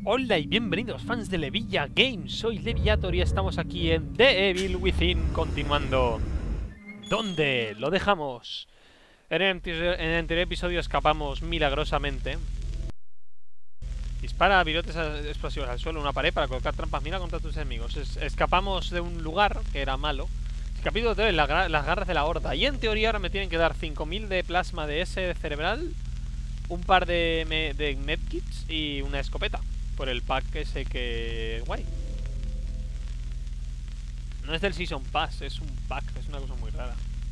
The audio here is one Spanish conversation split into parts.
Hola y bienvenidos fans de Levilla Games, soy Leviator y estamos aquí en The Evil Within, continuando ¿dónde lo dejamos? En el anterior episodio escapamos milagrosamente. Dispara virotes explosivos al suelo, una pared para colocar trampas mina contra tus enemigos. Escapamos de un lugar que era malo. Capítulo 3, las garras de la horda. Y en teoría ahora me tienen que dar 5000 de plasma de ese cerebral, un par de medkits y una escopeta. Por el pack ese que... guay. No es del Season Pass, es un pack. Es una cosa muy rara.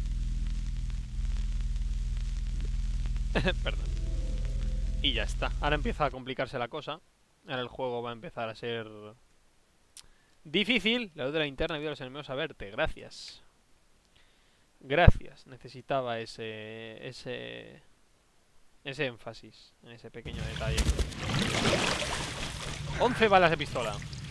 Perdón. Y ya está. Ahora empieza a complicarse la cosa. Ahora el juego va a empezar a ser difícil. La luz de la linterna ayuda a los enemigos a verte. Gracias. Gracias. Necesitaba ese énfasis en ese pequeño detalle. 11 balas de pistola.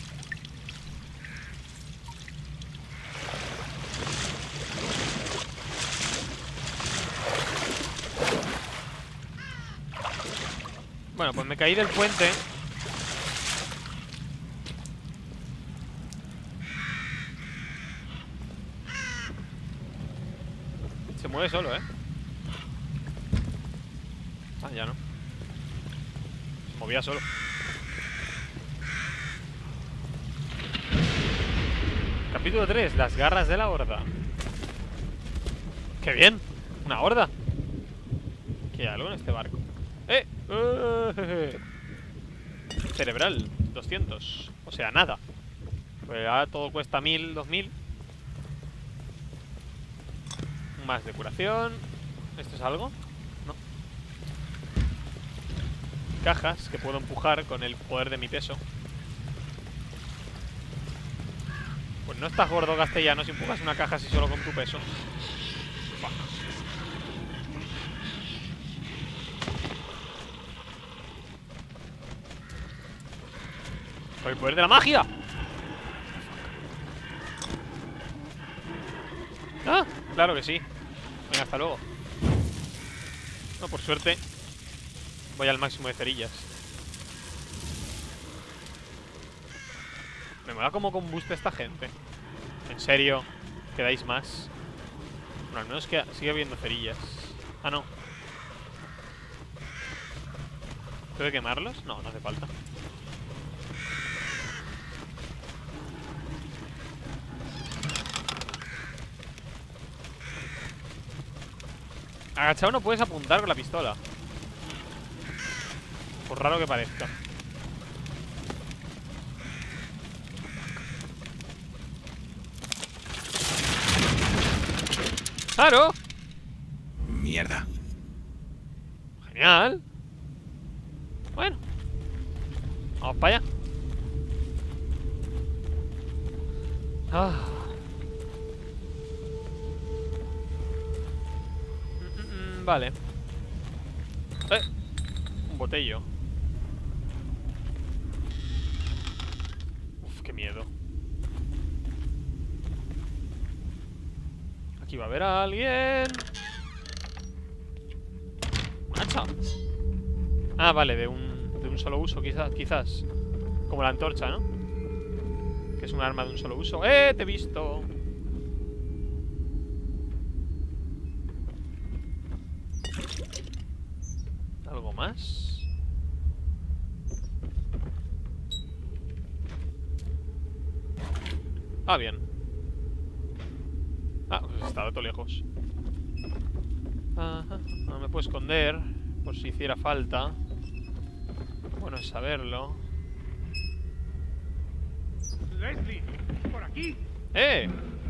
Bueno, pues me caí del puente. Se mueve solo, ¿eh? Ah, ya no. Se movía solo. Capítulo 3, las garras de la horda. ¡Qué bien! ¡Una horda! ¿Qué hay algo en este barco? Cerebral, 200. O sea, nada. Pues ahora todo cuesta 1000, 2000. Más de curación. ¿Esto es algo? No. Cajas que puedo empujar con el poder de mi peso. Pues no estás gordo, castellano, si empujas una caja así solo con tu peso. Bah. ¡Por el poder de la magia! ¡Ah! Claro que sí. Venga, hasta luego. No, por suerte voy al máximo de cerillas. Me mola cómo combuste esta gente. ¿En serio? ¿Quedáis más? Bueno, al menos que sigue habiendo cerillas. Ah, no. ¿Tengo que quemarlos? No, no hace falta. Agachado no puedes apuntar con la pistola, por raro que parezca. ¡Claro! Mierda. Genial. Bueno, vamos para allá. Vale. Un botello. Uf, qué miedo. Aquí va a haber a alguien. Un hacha. Ah, vale, de un solo uso, quizás. Como la antorcha, ¿no? Que es un arma de un solo uso. ¡Eh! Te he visto. ¿Algo más? Ah, bien. Ah, pues estaba todo lejos. Ajá. No me puedo esconder por si hiciera falta. Bueno es saberlo. Leslie, por aquí. ¡Eh!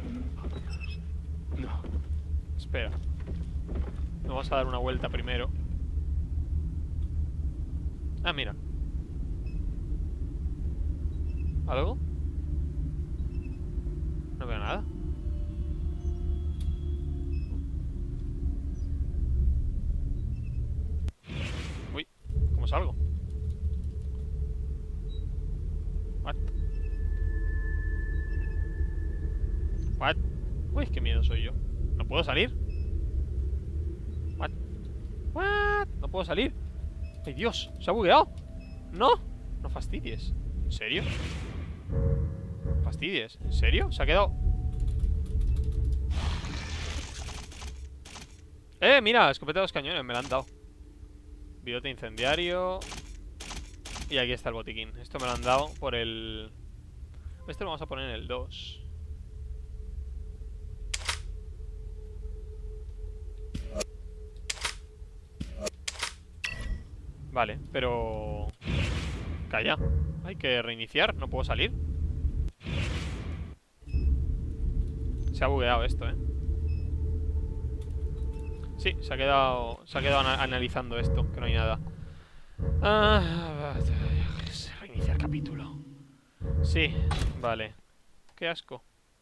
No. Espera. Vamos a dar una vuelta primero. Ah, mira. ¿Algo? No veo nada. Uy, ¿cómo salgo? What? What? Uy, qué miedo soy yo. ¿No puedo salir? What? What? ¿No puedo salir? ¡Ay, Dios! ¿Se ha bugueado? ¿No? No fastidies. ¿En serio? No fastidies. ¿En serio? Se ha quedado... Mira, escopeta de 2 cañones, me la han dado. Bidote incendiario. Y aquí está el botiquín. Esto me lo han dado por el... Este lo vamos a poner en el 2. Vale, pero... Calla. Hay que reiniciar, no puedo salir. Se ha bugueado esto, Sí, se ha quedado analizando esto, que no hay nada. Reiniciar capítulo. Sí, vale. Qué asco.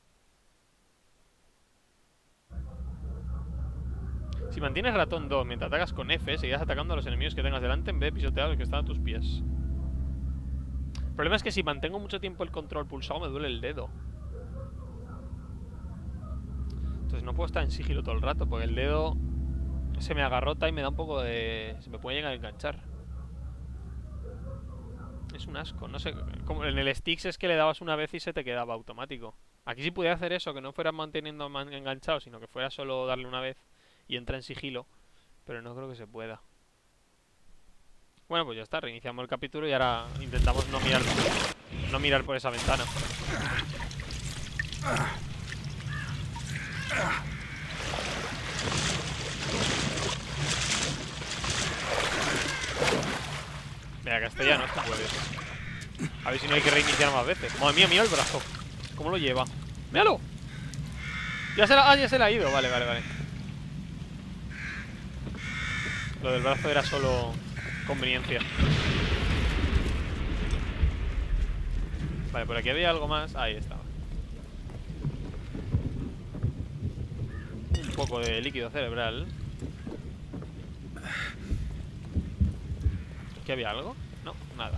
Si mantienes ratón 2 mientras atacas con F, seguirás atacando a los enemigos que tengas delante en vez de pisotear a los que están a tus pies. El problema es que si mantengo mucho tiempo el control pulsado me duele el dedo. Entonces no puedo estar en sigilo todo el rato porque el dedo se me agarrota y me da un poco de... Se me puede llegar a enganchar. Es un asco, no sé. Como en el Styx es que le dabas una vez y se te quedaba automático. Aquí sí pudiera hacer eso, que no fuera manteniendo enganchado, sino que fuera solo darle una vez y entra en sigilo. Pero no creo que se pueda. Bueno, pues ya está, reiniciamos el capítulo y ahora intentamos no mirar por esa ventana. Venga, castellano, esto puedes. A ver si no hay que reiniciar más veces. Madre mía, mira el brazo. ¿Cómo lo lleva? ¡Míralo! Ya se la ha ido. Vale. Lo del brazo era solo conveniencia. Vale, por aquí había algo más. Ahí estaba. Un poco de líquido cerebral. ¿Aquí había algo? No, nada.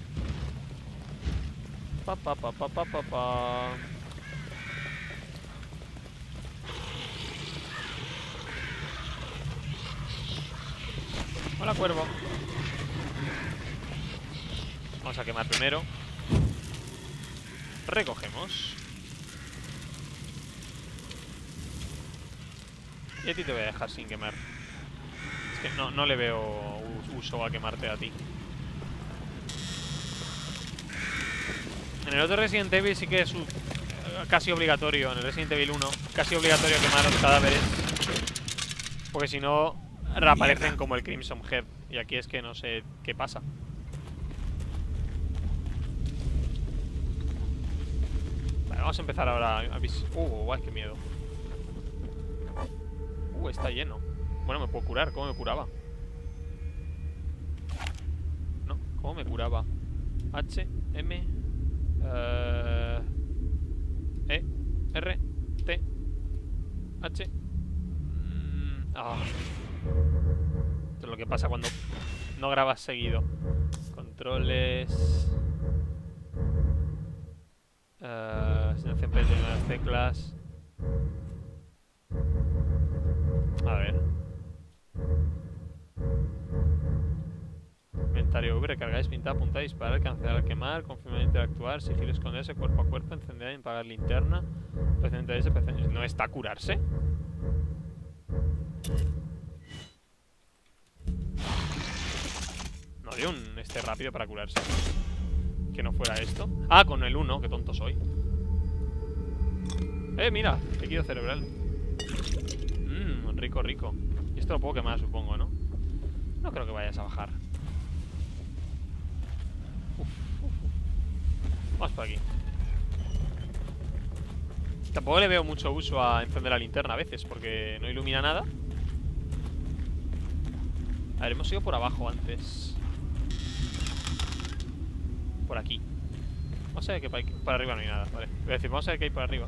Hola, cuervo. Vamos a quemar primero. Recogemos. Y a ti te voy a dejar sin quemar. Es que no le veo uso a quemarte a ti. En el otro Resident Evil sí que es casi obligatorio. En el Resident Evil 1 casi obligatorio quemar los cadáveres, porque si no reaparecen como el Crimson Head. Y aquí es que no sé qué pasa. Vale, vamos a empezar ahora a guay, qué miedo. Está lleno. Bueno, me puedo curar. ¿Cómo me curaba? No, ¿cómo me curaba? H, M E, R, T, H. Esto es lo que pasa cuando no grabas seguido. Controles. Selección de las teclas. A ver. Inventario V, recargáis, pintar, apuntar, disparar, cancelar, quemar, confirmar, interactuar, sigilo, esconderse, cuerpo a cuerpo, encender, apagar linterna, ¿no está curarse? No había un rápido para curarse. Que no fuera esto. Ah, con el 1, qué tonto soy. Mira, líquido cerebral. Rico, rico. Y esto lo puedo quemar, supongo, ¿no? No creo que vayas a bajar. Vamos por aquí. Tampoco le veo mucho uso a encender la linterna a veces, porque no ilumina nada. A ver, hemos ido por abajo antes. Por aquí. Vamos a ver que por arriba no hay nada. Vale, voy a decir, vamos a ver qué hay por arriba.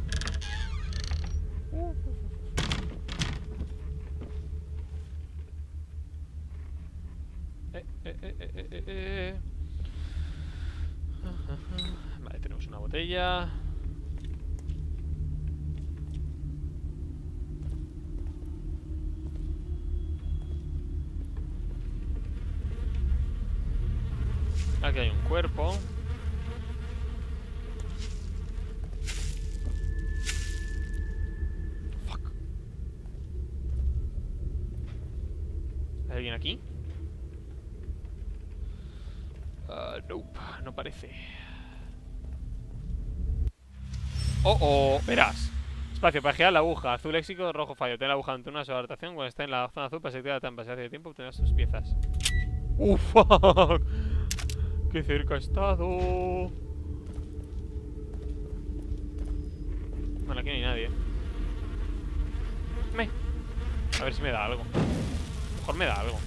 Vale, tenemos una botella. Aquí hay un cuerpo. Fuck. ¿Hay alguien aquí? Nope, no parece. Oh, verás. Espacio para girar la aguja. Azul éxito, rojo fallo. Ten la aguja ante una sola rotación. Cuando esté en la zona azul, para se la trampa. Si hace tiempo, obtendrás tus piezas. Fuck. Qué cerca he estado. Bueno, aquí no hay nadie. A ver si me da algo. A lo mejor me da algo.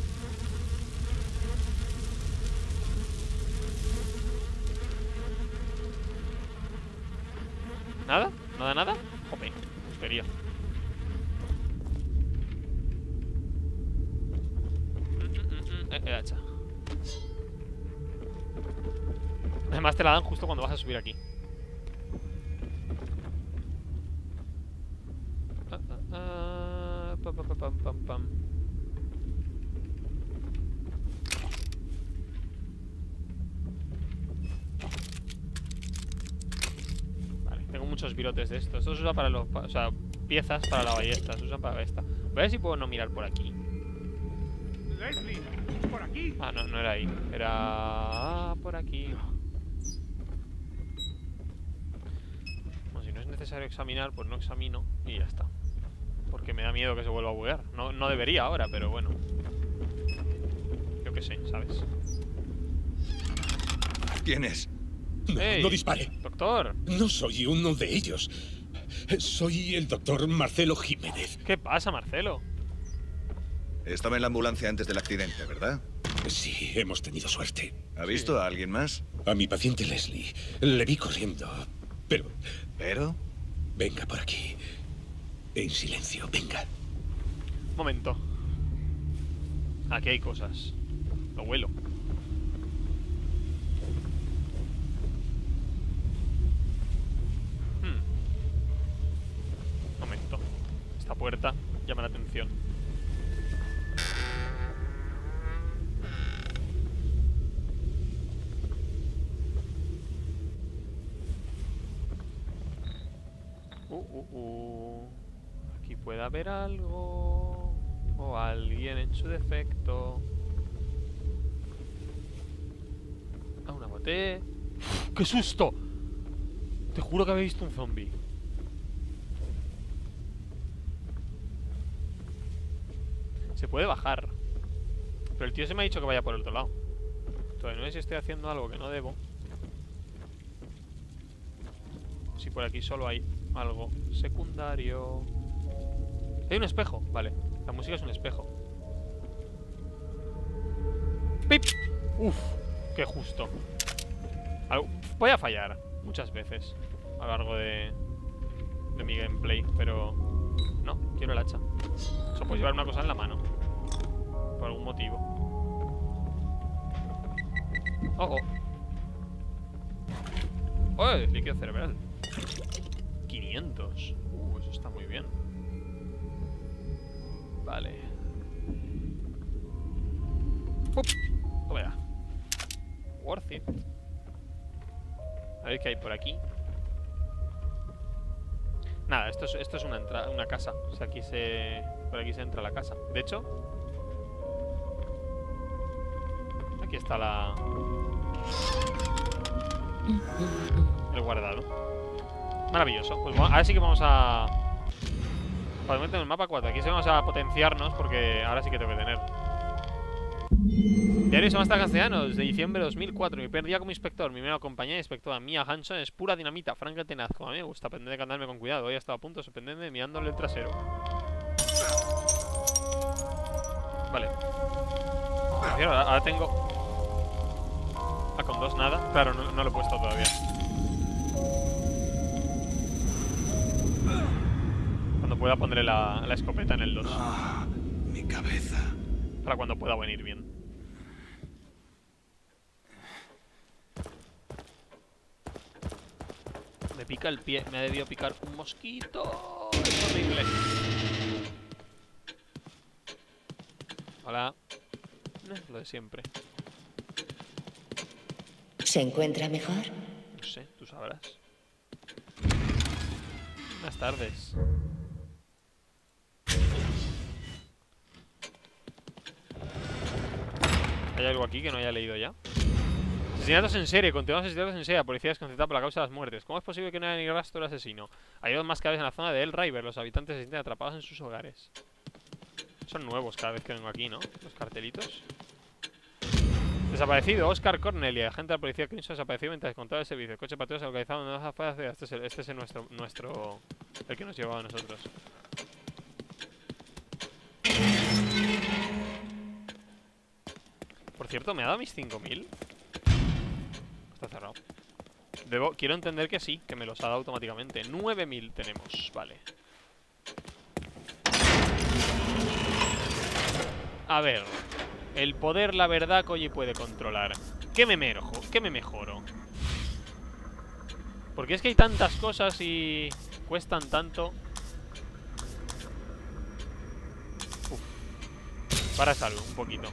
¿Nada? ¿No da nada? Jope, quería. Hacha. Además te la dan justo cuando vas a subir aquí. Pam. Vale, tengo muchos virotes de estos. Estos se usan para los... o sea, piezas para la ballesta. Se usan para esta. Voy a ver si puedo no mirar por aquí. Leslie, por aquí. Ah, no era ahí. Era... por aquí. Bueno, si no es necesario examinar, pues no examino y ya está. Porque me da miedo que se vuelva a buguear. No debería ahora, pero bueno. Yo qué sé, ¿sabes? ¿Quién es? ¡Ey! No dispare. ¡Doctor! No soy uno de ellos. Soy el doctor Marcelo Jiménez. ¿Qué pasa, Marcelo? Estaba en la ambulancia antes del accidente, ¿verdad? Sí, hemos tenido suerte. ¿Ha visto a alguien más? A mi paciente Leslie. Le vi corriendo. Pero... ¿Pero? venga por aquí. En silencio, venga. Un momento. Aquí hay cosas. Lo huelo. Un momento. Esta puerta llama la atención. Aquí puede haber algo. O alguien en su defecto. Ah, una botella. ¡Qué susto! Te juro que había visto un zombie. Se puede bajar. Pero el tío se me ha dicho que vaya por el otro lado. Todavía no sé si estoy haciendo algo que no debo. Si por aquí solo hay algo secundario. Hay un espejo, vale. La música es un espejo. ¡Pip! Uf, qué justo. Voy a fallar muchas veces a lo largo de mi gameplay, pero no, quiero el hacha. Solo puedo llevar una cosa en la mano por algún motivo. Oh. Líquido cerebral. 500. Eso está muy bien. Vale. Toma ya. Worth it. A ver qué hay por aquí. Nada, esto es una casa. O sea, por aquí se entra a la casa. De hecho, aquí está el guardado. Maravilloso. Pues bueno, ahora sí que vamos a... Podemos tener el mapa 4. Aquí sí vamos a potenciarnos porque ahora sí que tengo que tener. Diario Somasta Castellanos, de diciembre de 2004. Mi primer día como inspector. Mi primera compañía de inspectora, Mia Hanson, es pura dinamita, franca y tenaz. Como a mí me gusta, aprender a andarme con cuidado. Hoy he estado a punto de sorprenderme mirándole el trasero. Vale. Ahora tengo... Ah, con 2 nada. Claro, no lo he puesto todavía. Cuando pueda pondré la escopeta en el 2. Mi cabeza. Para cuando pueda venir bien. Me pica el pie. Me ha debido picar un mosquito. Es horrible. Hola. Lo de siempre. ¿Se encuentra mejor? No sé, tú sabrás. Buenas tardes. ¿Hay algo aquí que no haya leído ya? Asesinatos en serie, continuamos asesinatos en serie. Policía desconcertada por la causa de las muertes. ¿Cómo es posible que no haya ni rastro del asesino? Hay dos más cadáveres en la zona de El River. Los habitantes se sienten atrapados en sus hogares. Son nuevos cada vez que vengo aquí, ¿no? Los cartelitos. Desaparecido, Oscar Cornelia, agente de la policía Crimson, desaparecido mientras encontraba el servicio. El coche patrulla se ha localizado en las afueras de... Este es el nuestro... El que nos llevaba a nosotros. Por cierto, ¿me ha dado mis 5000? Está cerrado. Quiero entender que sí, que me los ha dado automáticamente. 9000 tenemos, vale. A ver... El poder, la verdad, Koji puede controlar. ¿Qué me mejoro? Porque es que hay tantas cosas y cuestan tanto. Para salud, un poquito.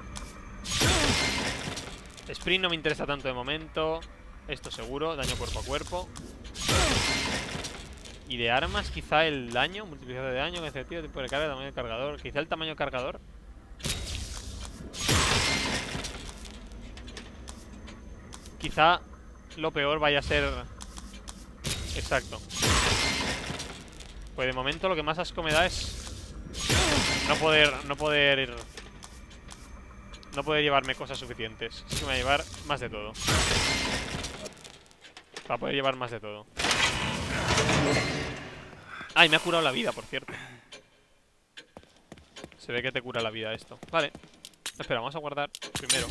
Sprint no me interesa tanto de momento. Esto seguro, daño cuerpo a cuerpo. Y de armas, quizá el daño, multiplicador de daño, efectivo, tipo de carga, tamaño del cargador. Quizá el tamaño del cargador. Quizá lo peor vaya a ser... Exacto. Pues de momento lo que más asco me da es... No poder llevarme cosas suficientes. Es que me voy a llevar más de todo. Para poder llevar más de todo. Ay, me ha curado la vida, por cierto. Se ve que te cura la vida esto. Vale. Espera, vamos a guardar primero.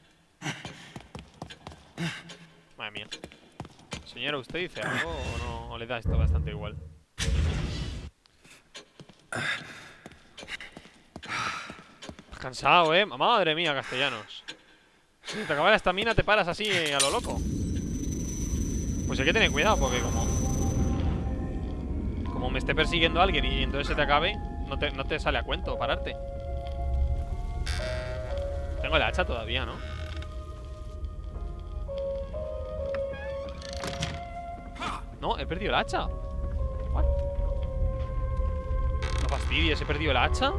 Madre mía. Señora, ¿usted dice algo o no? ¿O le da esto bastante igual? Estás cansado, ¿eh? Madre mía, castellanos. Si te acaba la estamina, te paras así a lo loco. Pues hay que tener cuidado porque como me esté persiguiendo alguien y entonces se te acabe, no te sale a cuento pararte. Tengo el hacha todavía, ¿no? No, he perdido el hacha. What? No fastidies, he perdido el hacha.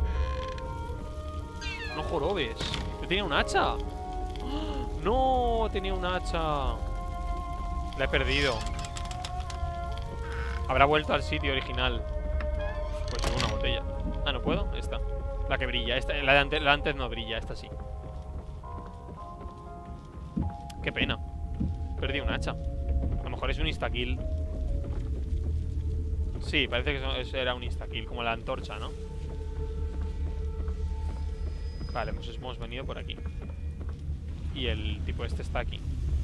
No jorobes. Yo tenía un hacha. No, tenía un hacha. La he perdido. Habrá vuelto al sitio original. Pues tengo una botella. Ah, ¿no puedo? Esta. La que brilla. La de antes no brilla, esta sí. Qué pena. Perdí un hacha. A lo mejor es un instakill. Sí, parece que eso era un instakill. Como la antorcha, ¿no? Vale, pues hemos venido por aquí. Y el tipo este está aquí.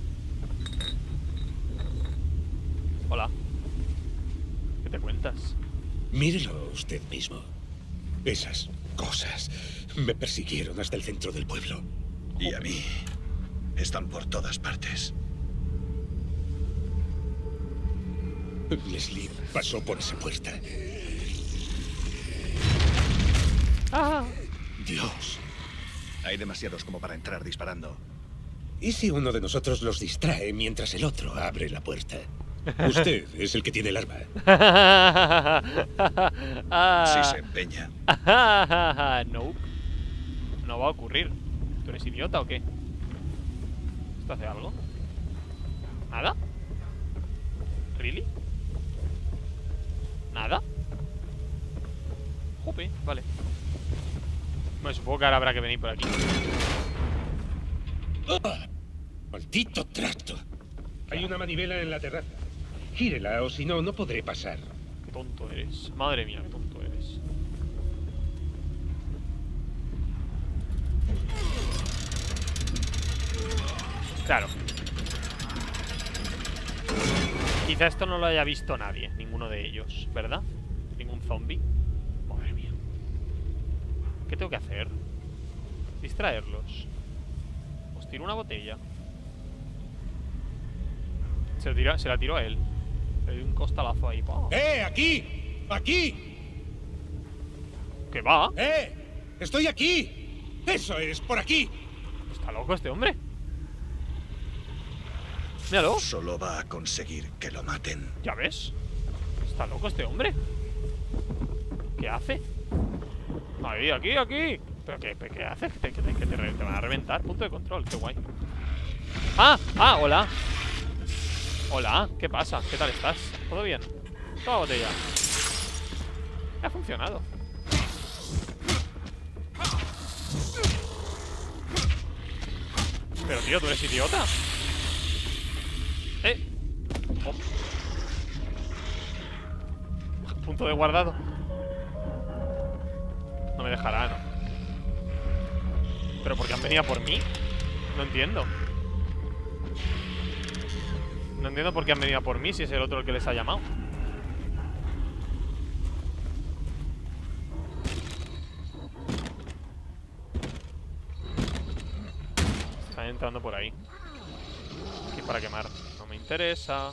Hola. ¿Qué te cuentas? Mírelo usted mismo. Esas cosas me persiguieron hasta el centro del pueblo. Y a mí. Están por todas partes. Leslie pasó por esa puerta. ¡Ah! Dios. Hay demasiados como para entrar disparando. ¿Y si uno de nosotros los distrae mientras el otro abre la puerta? Usted es el que tiene el arma. Si se empeña. No. No va a ocurrir. ¿Tú eres idiota o qué? ¿Esto hace algo? ¿Nada? ¿Really? ¿Nada? Jope, vale. Bueno, supongo que ahora habrá que venir por aquí. ¡Ah! ¡Maldito tracto! Hay una manivela en la terraza. Gírela o si no, no podré pasar. Qué tonto eres. Madre mía, qué tonto eres. Claro. Quizá esto no lo haya visto nadie, ninguno de ellos, ¿verdad? Ningún zombie. Madre mía. ¿Qué tengo que hacer? Distraerlos. Os tiro una botella. Se la tiró a él. Le di un costalazo ahí. ¡Pah! ¡Aquí! ¡Aquí! ¿Qué va? ¡Estoy aquí! ¡Eso es! ¡Por aquí! ¿Está loco este hombre? Míralo. Solo va a conseguir que lo maten. ¿Ya ves? Está loco este hombre. ¿Qué hace? Ahí, aquí. ¿Pero qué hace? Que te van a reventar. Punto de control, qué guay. Hola. Hola, ¿qué pasa? ¿Qué tal estás? ¿Todo bien? Toma botella. Ha funcionado. Pero tío, ¿tú eres idiota? Oh. Punto de guardado. No me dejará, ¿no? ¿Pero por qué han venido por mí? No entiendo. No entiendo por qué han venido por mí si es el otro el que les ha llamado. Están entrando por ahí. Aquí para quemar. No me interesa.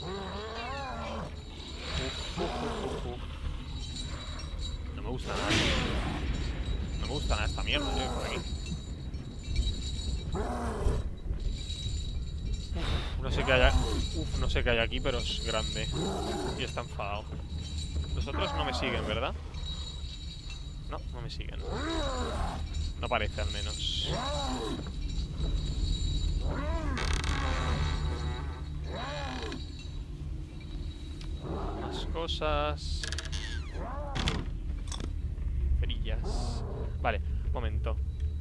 No me gusta nada. No me gusta nada esta mierda, por aquí. No sé qué haya. No sé qué hay aquí, pero es grande. Y está enfadado. Los otros no me siguen, ¿verdad? No, no me siguen. No parece, al menos. Más cosas. Cerillas. Vale, momento.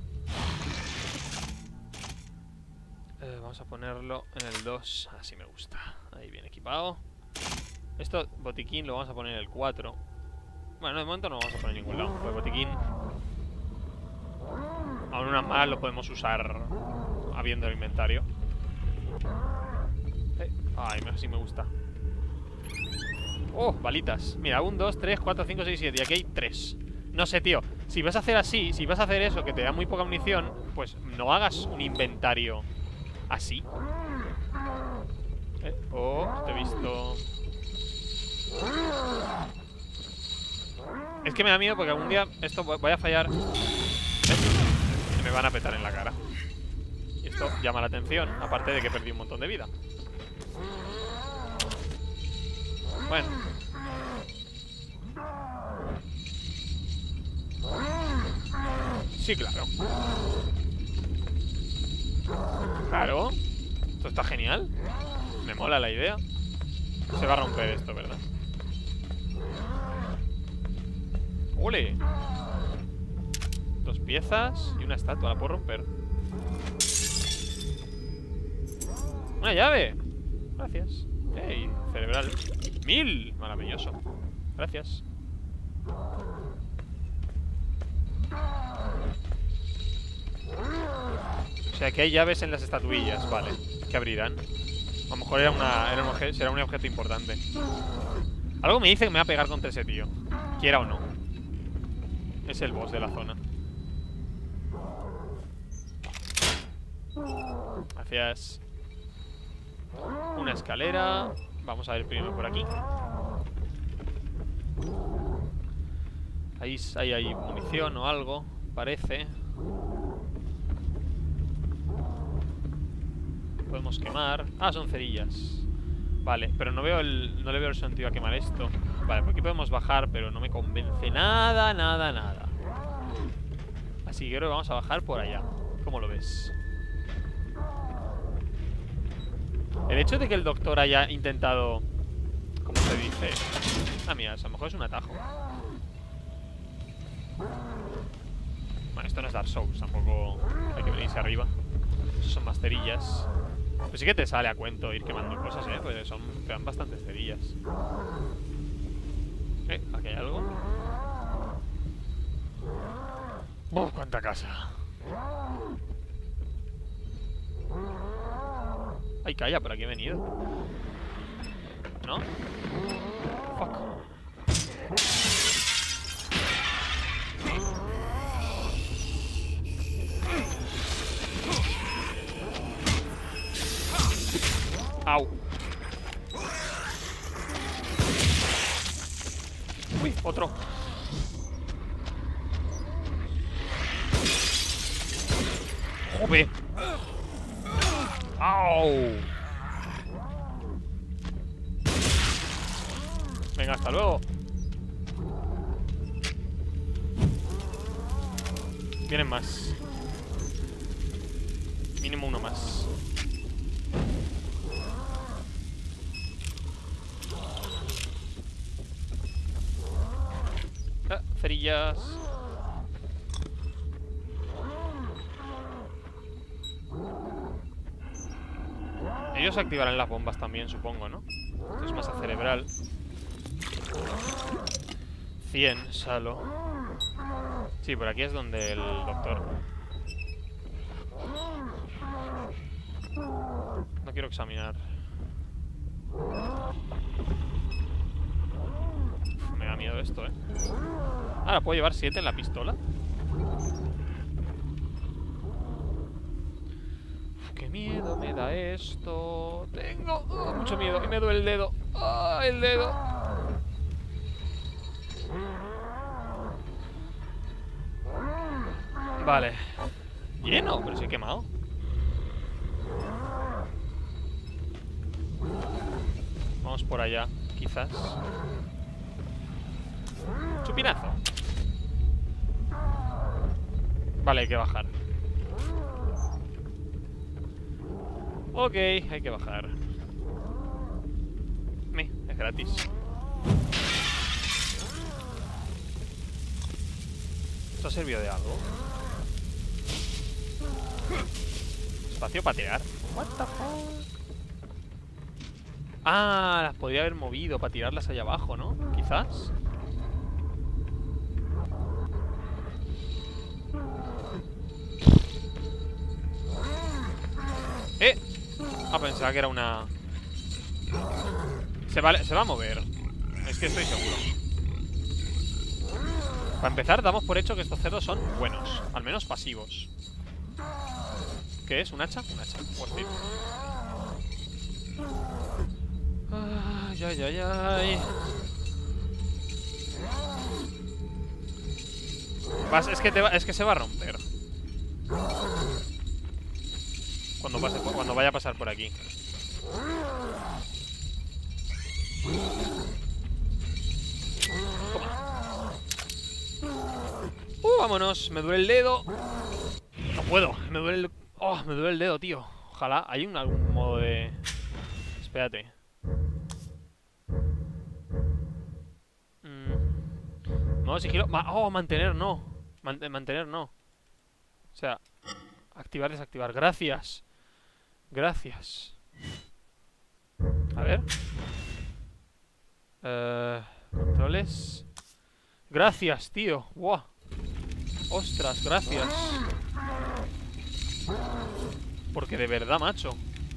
Vamos a ponerlo en el 2. Así me gusta. Ahí bien equipado. Esto, botiquín, lo vamos a poner en el 4. Bueno, de momento no lo vamos a poner en ningún lado. Pues botiquín, aún unas malas lo podemos usar habiendo el inventario. Ay, así me gusta. Oh, balitas. Mira, 1, 2, 3, 4, 5, 6, 7. Y aquí hay 3. No sé, tío. Si vas a hacer así, si vas a hacer eso, que te da muy poca munición, pues no hagas un inventario así. Oh, te he visto. Es que me da miedo porque algún día esto vaya a fallar. Y me van a petar en la cara. Y esto llama la atención, aparte de que perdí un montón de vida. Bueno. Sí, claro. Claro. Esto está genial. Me mola la idea. Se va a romper esto, ¿verdad? ¡Ole! 2 piezas y una estatua. La puedo romper. ¡Una llave! Gracias. ¡Ey! Cerebral. 1000. Maravilloso. Gracias. O sea que hay llaves en las estatuillas. Vale. ¿Qué abrirán? A lo mejor será un objeto importante. Algo me dice que me va a pegar contra ese tío, quiera o no. Es el boss de la zona. Gracias. Una escalera. Vamos a ver primero por aquí. Ahí hay munición o algo, parece. Podemos quemar. Ah, son cerillas. Vale, pero no le veo el sentido a quemar esto. Vale, por aquí podemos bajar, pero no me convence nada. Así que creo que vamos a bajar por allá. ¿Cómo lo ves? El hecho de que el doctor haya intentado, ¿cómo se dice? Ah, mira, a lo mejor es un atajo. Bueno, esto no es Dark Souls, tampoco hay que venirse arriba. Esas son más cerillas. Pues sí que te sale a cuento ir quemando cosas, pues te dan bastantes cerillas. Aquí hay algo. ¡Cuánta casa! Ay, calla, por aquí he venido. ¿No? Fuck. Au. Uy, otro. Joder. Au. Venga, hasta luego. Vienen más. Mínimo uno más. Cerillas. Ellos activarán las bombas también, supongo, ¿no? Esto es masa cerebral. 100, Salo. Sí, por aquí es donde el doctor. No quiero examinar. Me da miedo esto, ¿eh? Ahora puedo llevar 7 en la pistola. Qué miedo me da esto. Tengo mucho miedo y me duele el dedo. ¡Ah, el dedo! Vale. Lleno, pero se he quemado. Vamos por allá, quizás. Chupinazo. Vale, hay que bajar. Ok, hay que bajar. Es gratis. ¿Esto ha servido de algo? Espacio para tirar. What the fuck? Ah, las podría haber movido para tirarlas allá abajo, ¿no? Quizás. Pensaba que era una... Se va a mover. Es que estoy seguro. Para empezar, damos por hecho que estos cerdos son buenos. Al menos pasivos. ¿Qué es? ¿Un hacha? Un hacha. Worth it. Ay, ay, ay, ay. Es que se va a romper. Cuando vaya a pasar por aquí. Toma. Vámonos. Me duele el dedo. No puedo. Me duele el... Oh, me duele el dedo, tío. Ojalá. ¿Hay algún modo de... Espérate. No, sigilo. Mantener no. Mantener no. O sea, activar, desactivar. Gracias. Gracias. A ver. Controles. Gracias, tío. Wow. Ostras, gracias. Porque de verdad, macho.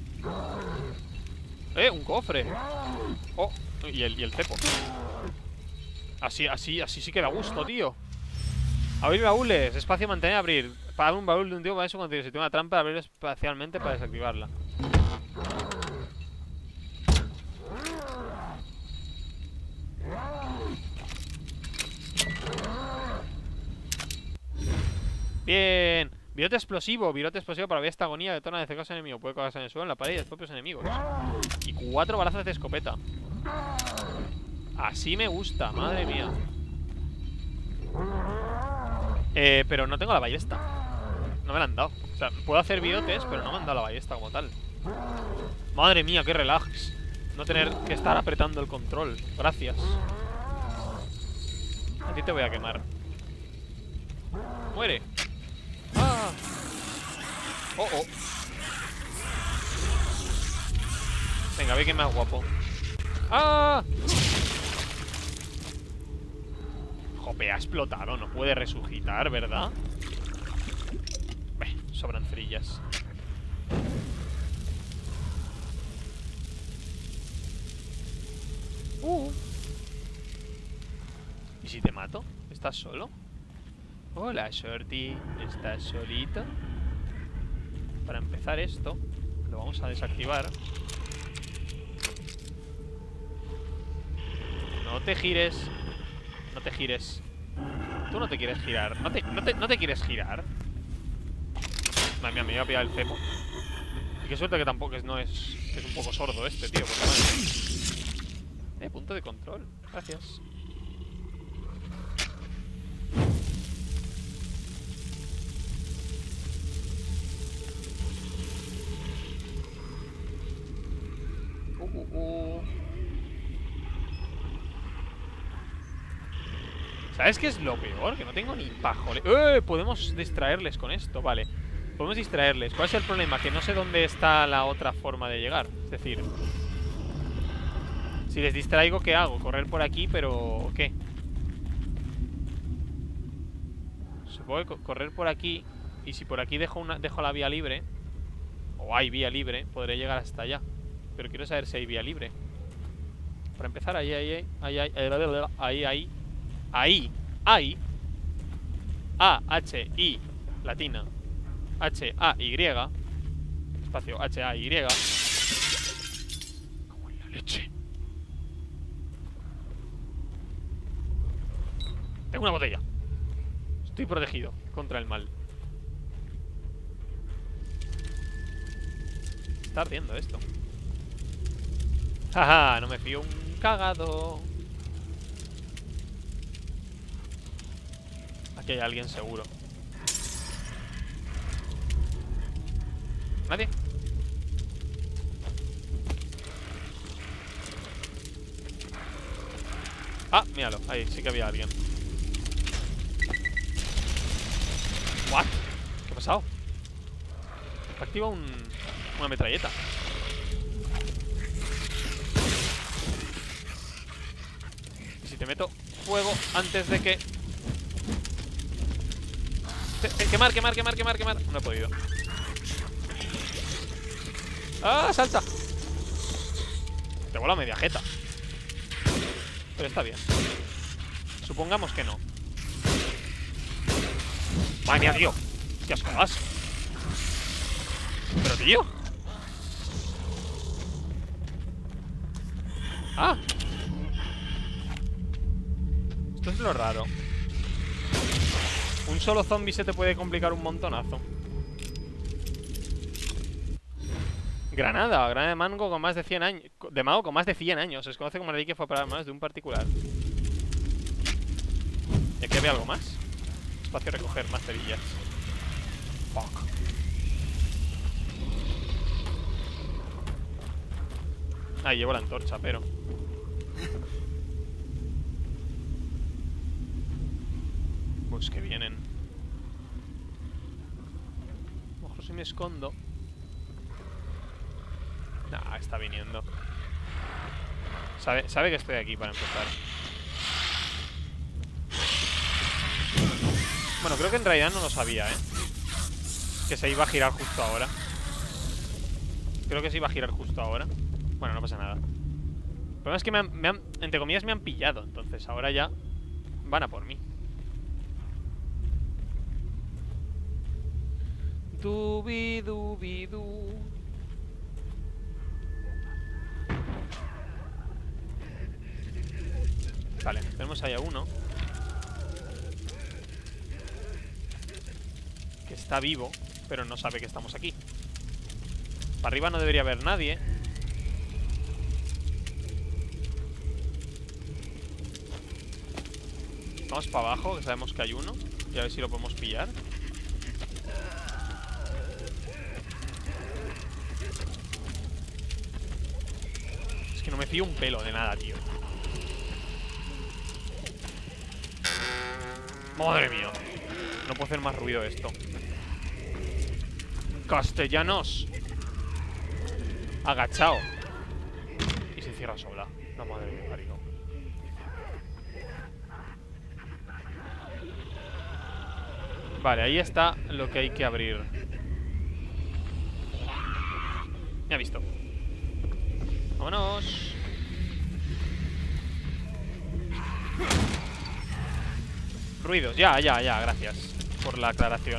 Un cofre. Oh, y el cepo. Así sí que da gusto, tío. Abrir baúles. Espacio mantener, abrir. Para un baúl de un tío para eso cuando se tiene una trampa, abrir espacialmente para desactivarla. Bien. Virote explosivo para ver esta agonía de tona de cecados enemigo. Puede cagarse en el suelo, en la pared y los propios enemigos. Y 4 balazos de escopeta. Así me gusta, madre mía. Pero no tengo la ballesta. No me la han dado. O sea, puedo hacer virotes, pero no me han dado la ballesta como tal. Madre mía, qué relax. No tener que estar apretando el control. Gracias. A ti te voy a quemar. Muere. ¡Ah! Oh, oh. Venga, ve que más guapo. ¡Ah! Jope, ha explotado. No puede resucitar, ¿verdad? Sobran cerillas. ¿Y si te mato? ¿Estás solo? Hola, Shorty. ¿Estás solito? Para empezar esto, lo vamos a desactivar. No te gires. No te gires. Tú no te quieres girar. ¿No te quieres girar? Madre mía, me iba a pillar el cepo. Y qué suerte que tampoco es un poco sordo este, tío. Punto de control. Gracias. ¿Sabes qué es lo peor? Que no tengo ni pajole. Podemos distraerles con esto, vale. Podemos distraerles. ¿Cuál es el problema? Que no sé dónde está la otra forma de llegar. Es decir, si les distraigo, ¿qué hago? Correr por aquí, pero... ¿qué? Supongo que correr por aquí. Y si por aquí dejo la vía libre, o hay vía libre, podré llegar hasta allá. Pero quiero saber si hay vía libre. Para empezar, ahí hay A-H-I latina H-A-Y espacio H-A-Y. Como en la leche. Tengo una botella. Estoy protegido contra el mal. Está ardiendo esto. Jaja, no me fío un cagado. Aquí hay alguien seguro. ¿Nadie? Ah, míralo, ahí sí que había alguien. ¿What? ¿Qué ha pasado? Activa una metralleta. Y si te meto fuego antes de que... Quemar. No he podido. ¡Ah, salta! Te vuela media jeta. Pero está bien. Supongamos que no. ¡Madre mía, tío! ¡Qué asco das! Pero, tío. ¡Ah! Esto es lo raro. Un solo zombie se te puede complicar un montonazo. Granada de mango con más de 100 años. De mago con más de 100 años. Se conoce como la ley que fue para más de un particular. ¿Y aquí había algo más? Espacio recoger más cerillas. Fuck. Ahí llevo la antorcha, pero... pues que vienen. A lo mejor si me escondo. Nah, está viniendo. Sabe que estoy aquí para empezar. Bueno, creo que en realidad no lo sabía, ¿eh? Que se iba a girar justo ahora. Creo que se iba a girar justo ahora. Bueno, no pasa nada. El problema es que entre comillas, me han pillado. Entonces ahora ya van a por mí. Dubidubidu. Vale, tenemos ahí a uno que está vivo, pero no sabe que estamos aquí. Para arriba no debería haber nadie. Vamos para abajo, que sabemos que hay uno. Y a ver si lo podemos pillar. Es que no me fío un pelo de nada, tío. Madre mía. No puedo hacer más ruido esto. Castellanos. Agachao. Y se cierra sola. No, madre mía, cariño. Vale, ahí está lo que hay que abrir. Me ha visto. Vámonos. Ruidos, ya, gracias por la aclaración.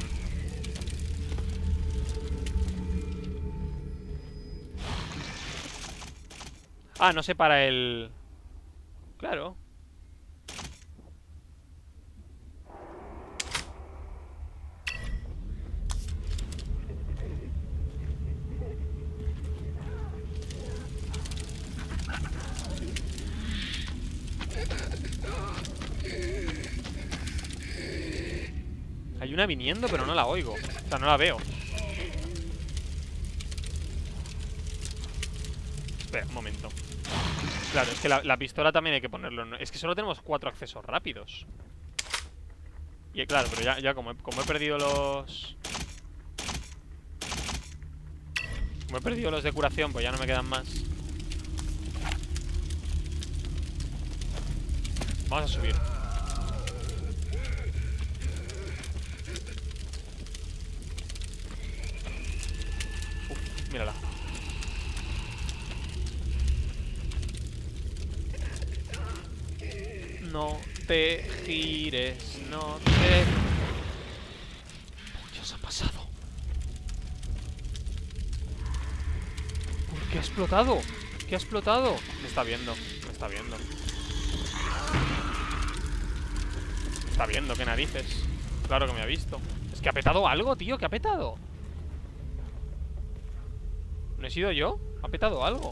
Ah, no sé para el... Claro. una viniendo, pero no la oigo. O sea, no la veo. Espera, un momento. Claro, es que la pistola también hay que ponerlo. Es que solo tenemos 4 accesos rápidos. Y claro, pero ya como he perdido los... Como he perdido los de curación, pues ya no me quedan más. Vamos a subir. Uf, mírala. No te gires, no te... Oh, Dios, ha pasado. ¿Por qué ha explotado? ¿Qué ha explotado? Me está viendo, me está viendo. Me está viendo, qué narices. Claro que me ha visto. Es que ha petado algo, tío, ¿qué ha petado? ¿No he sido yo? ¿Ha petado algo?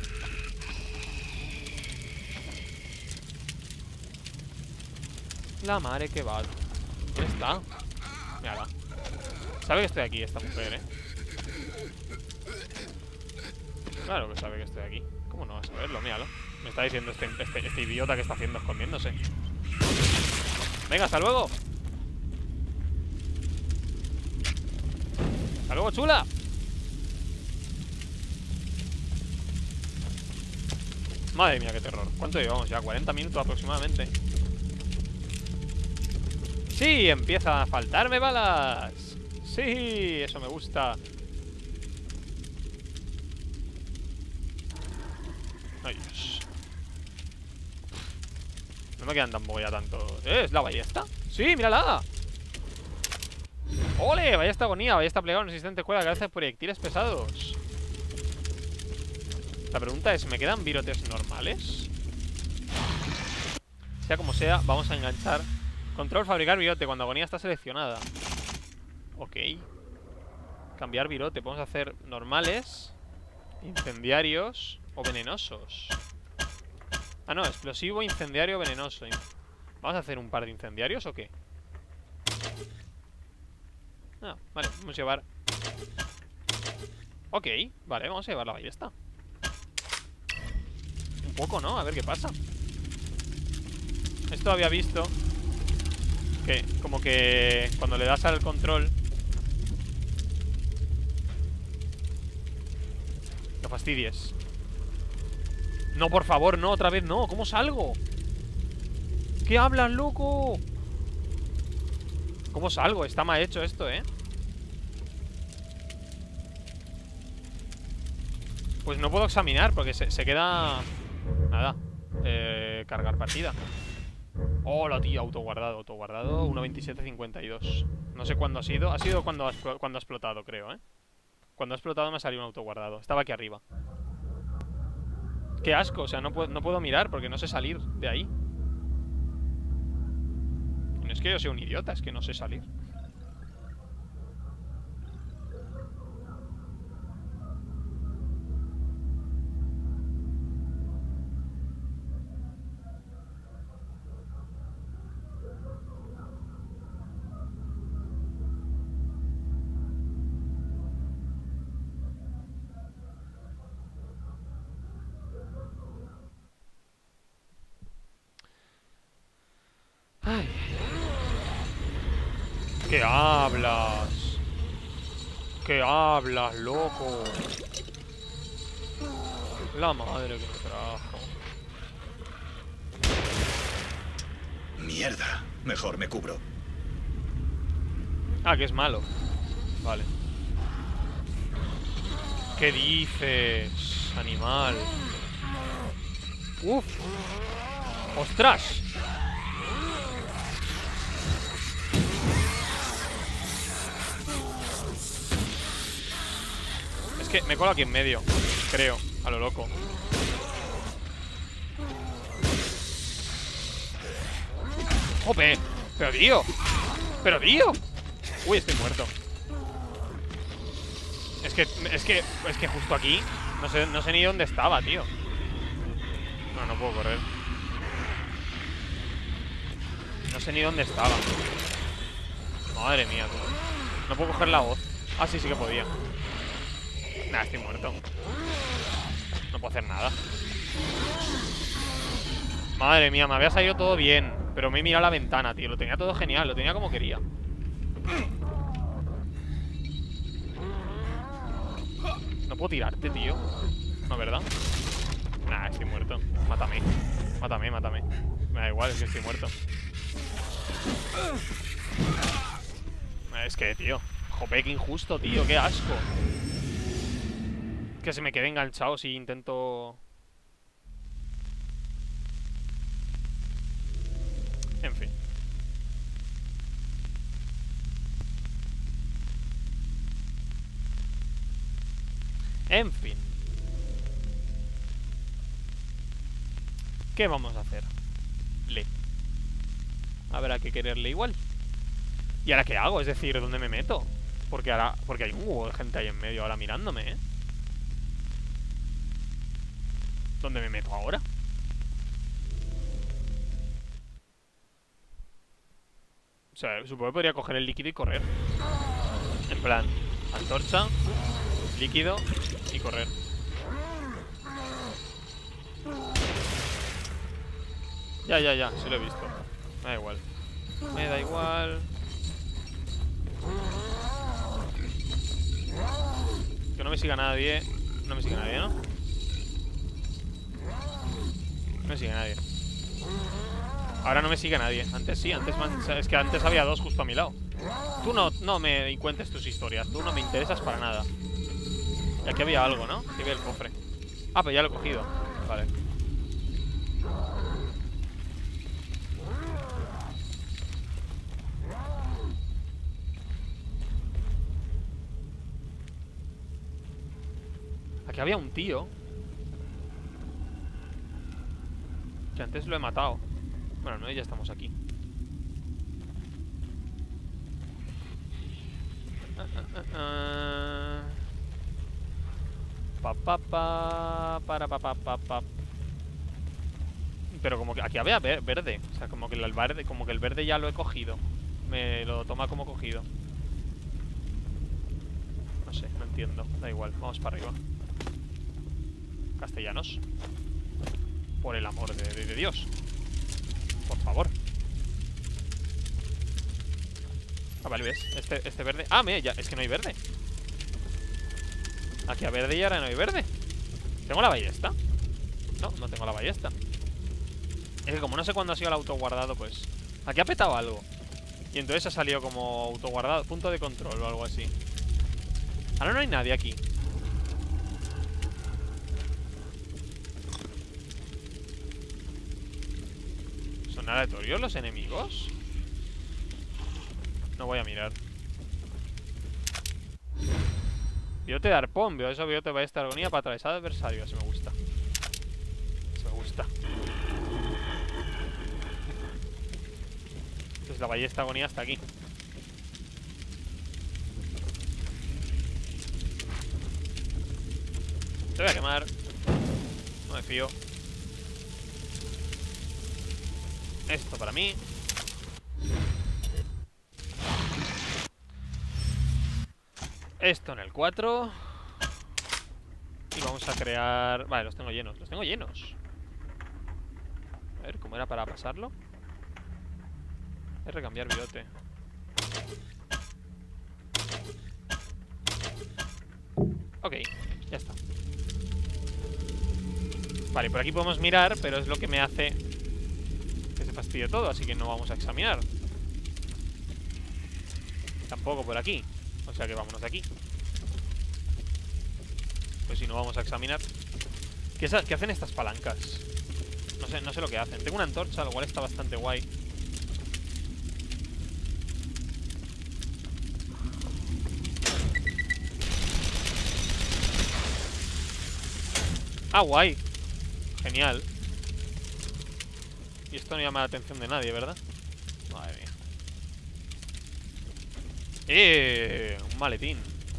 La madre que va. ¿Dónde está? Mírala. Sabe que estoy aquí esta mujer, Claro que sabe que estoy aquí. ¿Cómo no va a saberlo? Míralo. Me está diciendo este idiota que está haciendo escondiéndose. Venga, hasta luego. Hasta luego, chula. Madre mía, qué terror. ¿Cuánto llevamos ya? 40 minutos aproximadamente. ¡Sí! ¡Empieza a faltarme balas! ¡Sí! Eso me gusta. ¡Ay, Dios! No me quedan tampoco ya tanto. ¿Es la ballesta? ¡Sí! ¡Mírala! ¡Ole! Ballesta agonía, ballesta plegada, resistente cuerda que hace proyectiles pesados. La pregunta es, ¿me quedan virotes normales? Sea como sea, vamos a enganchar. Control, fabricar virote cuando agonía está seleccionada. Ok. Cambiar virote. Podemos hacer normales, incendiarios o venenosos. Ah, no, explosivo, incendiario, venenoso. ¿Vamos a hacer un par de incendiarios o qué? Ah, vale, vamos a llevar. Ok, vale, vamos a llevar la ballesta. Un poco, ¿no? A ver qué pasa. Esto había visto que como que cuando le das al control no fastidies. No, por favor, no, otra vez no. ¿Cómo salgo? ¿Qué hablas, loco? ¿Cómo salgo? Está mal hecho esto, Pues no puedo examinar porque se queda... Nada. Cargar partida. Hola, tío, autoguardado, 1.27.52. No sé cuándo ha sido. Ha sido cuando ha explotado, creo, Cuando ha explotado me ha salido un autoguardado. Estaba aquí arriba. Qué asco, o sea, no puedo mirar porque no sé salir de ahí. No es que yo sea un idiota, es que no sé salir. Ay. ¿Qué hablas? ¿Qué hablas, loco? La madre que me trajo. Mierda. Mejor me cubro. Ah, que es malo. Vale. ¿Qué dices, animal? ¡Uf! ¡Ostras! Es que me colo aquí en medio, creo, a lo loco. ¡Jope! ¡Pero tío! ¡Pero tío! Uy, estoy muerto. Es que justo aquí no sé ni dónde estaba, tío. No puedo correr. No sé ni dónde estaba. Madre mía, tú. No puedo coger la voz. Ah, sí, sí que podía. Nah, estoy muerto. No puedo hacer nada. Madre mía, me había salido todo bien. Pero me he mirado a la ventana, tío. Lo tenía todo genial, lo tenía como quería. No puedo tirarte, tío. No, ¿verdad? Nah, estoy muerto. Mátame. Mátame, mátame. Me da igual, es que estoy muerto. Es que, tío. Jope, qué injusto, tío. Qué asco. Que se me quede enganchado si intento... En fin. En fin. ¿Qué vamos a hacer? Habrá que quererle igual. ¿Y ahora qué hago? Es decir, ¿dónde me meto? Porque hay un huevo de gente ahí en medio ahora mirándome, ¿eh? ¿Dónde me meto ahora? O sea, supongo que podría coger el líquido y correr. En plan, antorcha, líquido y correr. Ya, sí lo he visto. Me da igual. Me da igual. Que no me siga nadie. No me sigue nadie, ¿no? No me sigue nadie. Ahora no me sigue nadie. Antes sí, es que antes había dos justo a mi lado. Tú no me cuentes tus historias. Tú no me interesas para nada. Y aquí había algo, ¿no? Aquí había el cofre. Ah, pero ya lo he cogido. Vale. Aquí había un tío que antes lo he matado. Bueno, no, ya estamos aquí. Pero como que aquí había verde. O sea, como que el verde ya lo he cogido. Me lo toma como cogido. No sé, no entiendo. Da igual, vamos para arriba. Castellanos. Por el amor de Dios. Por favor. Ah, vale, ¿ves? Este verde. Ah, mira, ya, es que no hay verde. Aquí a verde y ahora no hay verde. ¿Tengo la ballesta? No, no tengo la ballesta. Es que como no sé cuándo ha sido el autoguardado, pues... Aquí ha petado algo. Y entonces ha salido como autoguardado, punto de control o algo así. Ahora no hay nadie aquí. ¿Son aleatorios los enemigos? No voy a mirar. Biote de arpón, veo eso, biote de ballesta de agonía para atravesar al adversario. Así me gusta. Así me gusta. Entonces la ballesta de agonía está aquí. Te voy a quemar. No me fío. Esto para mí. Esto en el 4. Y vamos a crear... Vale, los tengo llenos. Los tengo llenos. A ver, ¿cómo era para pasarlo? Es recambiar biote. Ok, ya está. Vale, por aquí podemos mirar, pero es lo que me hace que se fastidie todo, así que no vamos a examinar. Tampoco por aquí. O sea que vámonos de aquí. Pues si no vamos a examinar. ¿Qué hacen estas palancas? No sé lo que hacen. Tengo una antorcha, lo cual está bastante guay. Ah, guay. Genial. Y esto no llama la atención de nadie, ¿verdad? Madre mía. Un maletín.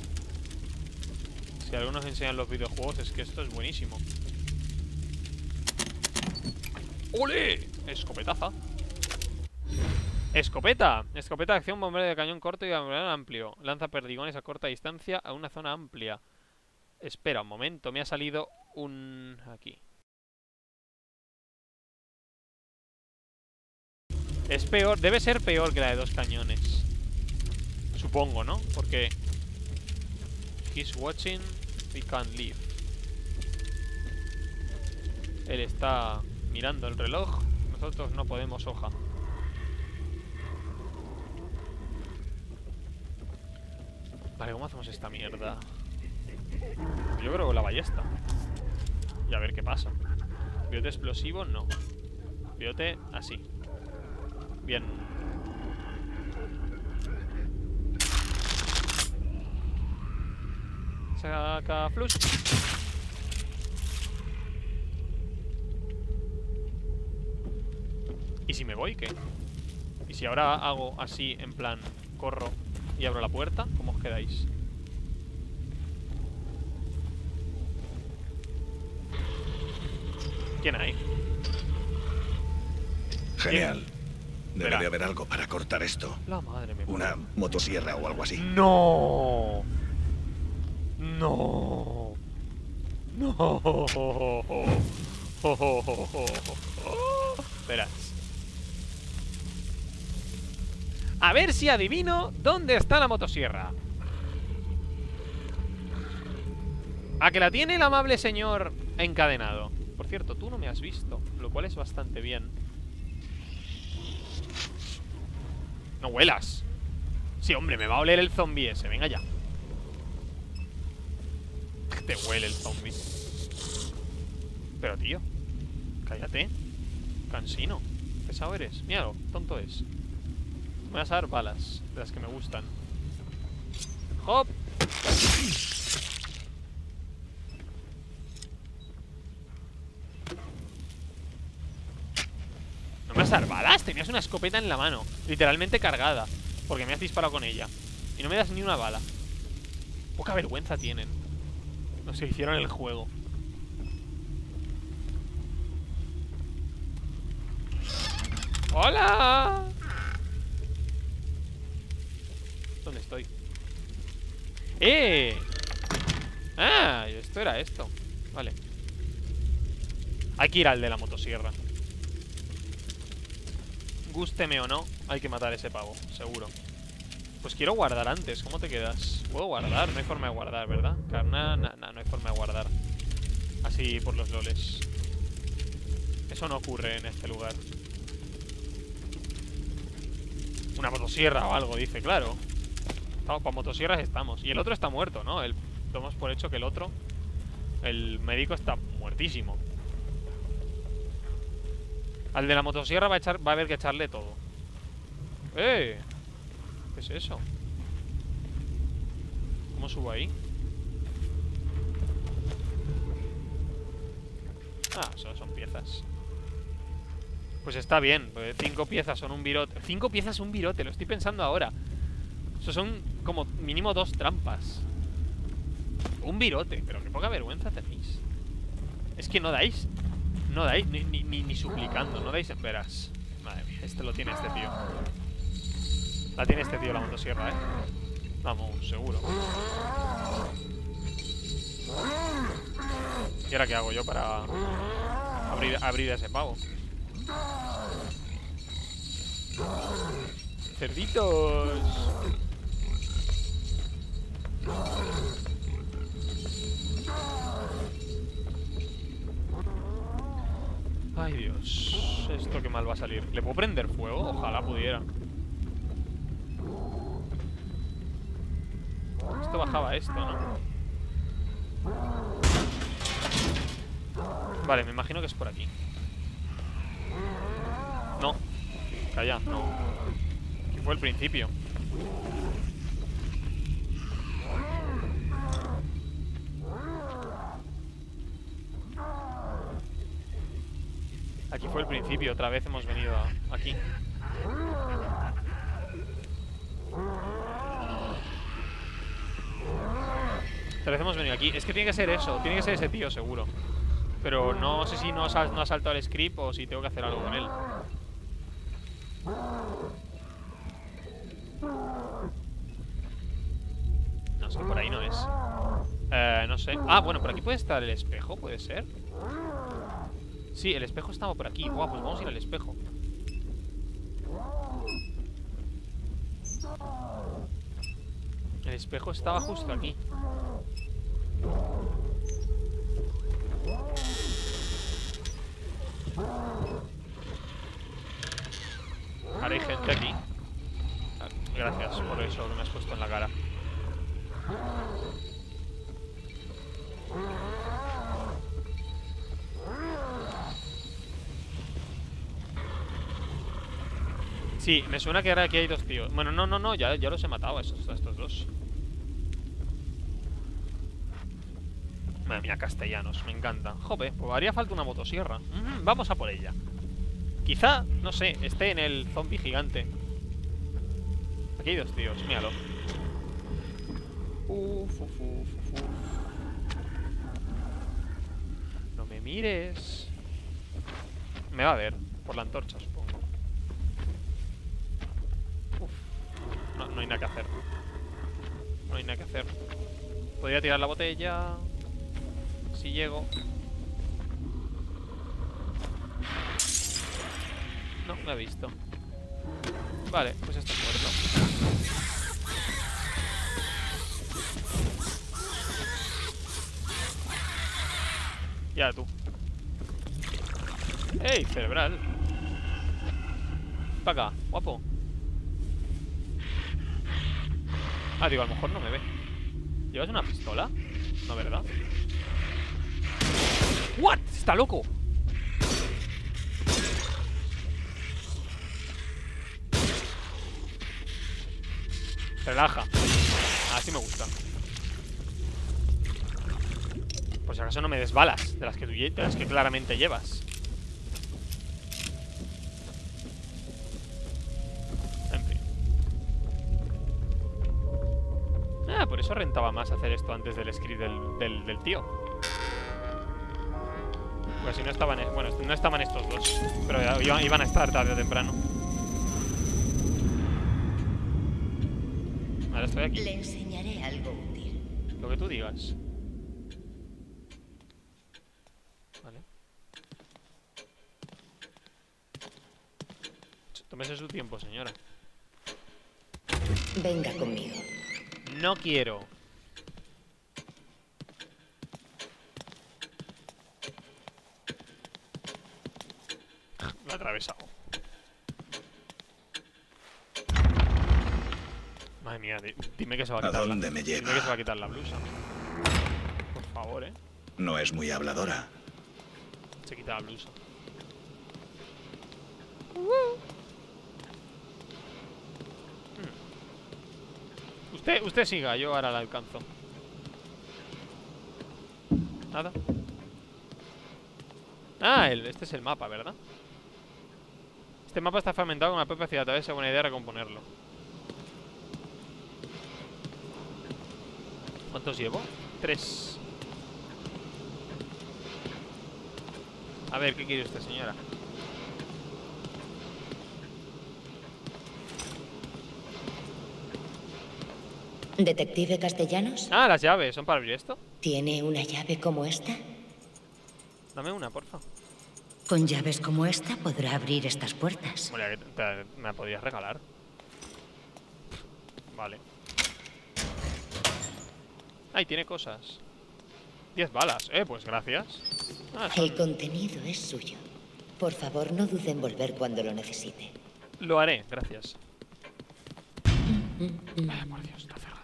Si algunos enseñan los videojuegos es que esto es buenísimo. ¡Ole! Escopetaza. Escopeta. Escopeta de acción, bombero de cañón corto y bombero amplio. Lanza perdigones a corta distancia a una zona amplia. Espera un momento, me ha salido un... aquí. Es peor, debe ser peor que la de 2 cañones. Supongo, ¿no? Porque... He's watching, we can't leave. Él está mirando el reloj. Nosotros no podemos, hoja. Vale, ¿cómo hacemos esta mierda? Yo creo que la ballesta. Y a ver qué pasa. Biote explosivo, no. Biote así. Bien. Saca flush. ¿Y si me voy, qué? ¿Y si ahora hago así, en plan, corro y abro la puerta? ¿Cómo os quedáis? ¿Quién hay? Genial. Debe Verá. de haber algo para cortar esto. La madre me Una motosierra o algo así. ¡No! ¡No! ¡No! Verás. A ver si adivino dónde está la motosierra. A que la tiene el amable señor encadenado. Por cierto, tú no me has visto, lo cual es bastante bien. No huelas. Sí, hombre, me va a oler el zombie ese. Venga ya. Te huele el zombie. Pero, tío, cállate. Cansino. Pesado eres. Míralo, tonto es. Me voy a dar balas, de las que me gustan. ¡Hop! ¿No me vas a dar balas? Tenías una escopeta en la mano, literalmente cargada, porque me has disparado con ella. Y no me das ni una bala. Poca vergüenza tienen los que hicieron el juego. ¡Hola! ¿Dónde estoy? ¡Eh! Ah, esto era esto. Vale. Hay que ir al de la motosierra. Gústeme o no, hay que matar a ese pavo, seguro. Pues quiero guardar antes, ¿cómo te quedas? ¿Puedo guardar? No hay forma de guardar, ¿verdad? No hay forma de guardar. Así por los loles. Eso no ocurre en este lugar. Una motosierra o algo, dice, claro. Estamos, para motosierras estamos. Y el otro está muerto, ¿no? Tomamos por hecho que el otro, el médico, está muertísimo. Al de la motosierra va a haber que echarle todo. ¿Qué es eso? ¿Cómo subo ahí? Ah, solo son piezas. Pues está bien, porque 5 piezas son un virote. 5 piezas un virote, lo estoy pensando ahora. Eso son como mínimo 2 trampas. Un virote, pero qué poca vergüenza tenéis. Es que no dais. No dais, ni suplicando, no dais en veras. Madre mía, este lo tiene este tío. La tiene este tío la motosierra, Vamos, seguro. ¿Y ahora qué hago yo para abrir a ese pavo? ¡Cerditos! Ay, Dios. Esto qué mal va a salir. ¿Le puedo prender fuego? Ojalá pudiera. Esto bajaba esto, ¿no? Vale, me imagino que es por aquí. No. Calla, no. Aquí fue el principio. Aquí fue el principio, otra vez hemos venido aquí. Otra vez hemos venido aquí. Es que tiene que ser eso, tiene que ser ese tío, seguro. Pero no sé si no ha saltado el script o si tengo que hacer algo con él. No sé, por ahí no es. No sé. Ah, bueno, por aquí puede estar el espejo, ¿puede ser? Sí, el espejo estaba por aquí. Guau, pues vamos a ir al espejo. El espejo estaba justo aquí. Ahora hay gente aquí. Gracias por eso que me has puesto en la cara. Sí, me suena que ahora aquí hay dos tíos. Bueno, no, ya los he matado a estos dos. Madre mía, castellanos, me encanta. Jope, pues haría falta una motosierra. Vamos a por ella. Quizá, no sé, esté en el zombie gigante. Aquí hay dos tíos, míralo. No me mires. Me va a ver, por la antorcha, supongo. No hay nada que hacer. No hay nada que hacer. Podría tirar la botella. Si llego. No, me ha visto. Vale, pues está muerto. Ya tú. ¡Ey, cerebral! Pa' acá, guapo. Ah, digo, a lo mejor no me ve. ¿Llevas una pistola? No, ¿verdad? ¿What? ¡Está loco! Relaja. Así me gusta. Por si acaso no me des balas de las que claramente llevas. En fin. Ah, por eso rentaba más hacer esto antes del script del tío. Porque si no estaban... Bueno, no estaban estos dos, pero iban a estar tarde o temprano. Ahora estoy aquí. Le enseñaré algo útil. Lo que tú digas. Vale. Tómese su tiempo, señora. Venga conmigo. No quiero. Lo he atravesado. Madre mía, dime que se va a quitar. ¿A dónde me lleva? Dime que se va a quitar la blusa. Por favor, No es muy habladora. Se quita la blusa. Usted siga, yo ahora la alcanzo. Nada. Ah, este es el mapa, ¿verdad? Este mapa está fragmentado con una propia ciudad. Tal vez sea buena idea recomponerlo. ¿Cuántos llevo? 3. A ver, ¿qué quiere usted, señora? ¿Detective Castellanos? Ah, las llaves, ¿son para abrir esto? ¿Tiene una llave como esta? Dame una, porfa. Con llaves como esta podrá abrir estas puertas. Bueno, me la podrías regalar. Vale. Ay, tiene cosas. 10 balas. Pues gracias. Ah, El contenido es suyo. Por favor, no dude en volver cuando lo necesite. Lo haré, gracias. Vaya, por Dios, está cerrada.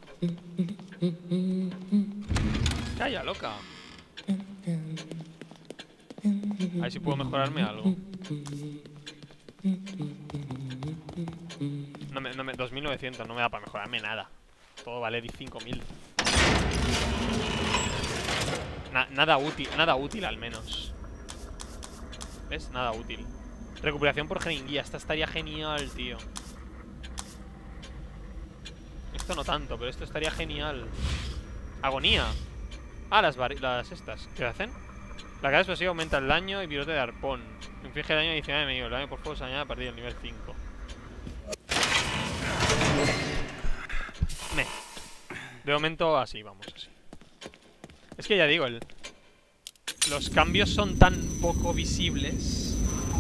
Calla, loca. A ver si puedo mejorarme algo. 2900, no me da para mejorarme nada. Todo vale 5000. Nada útil al menos. ¿Ves? Nada útil. Recuperación por jeringuilla, esta estaría genial, tío. Esto no tanto, pero esto estaría genial. Agonía. Ah, las estas. ¿Qué hacen? La carga explosiva aumenta el daño y pilote de arpón. Inflige daño adicional de enemigo. El daño por fuego se añade a partir del nivel 5. De momento así, vamos así. Es que ya digo, los cambios son tan poco visibles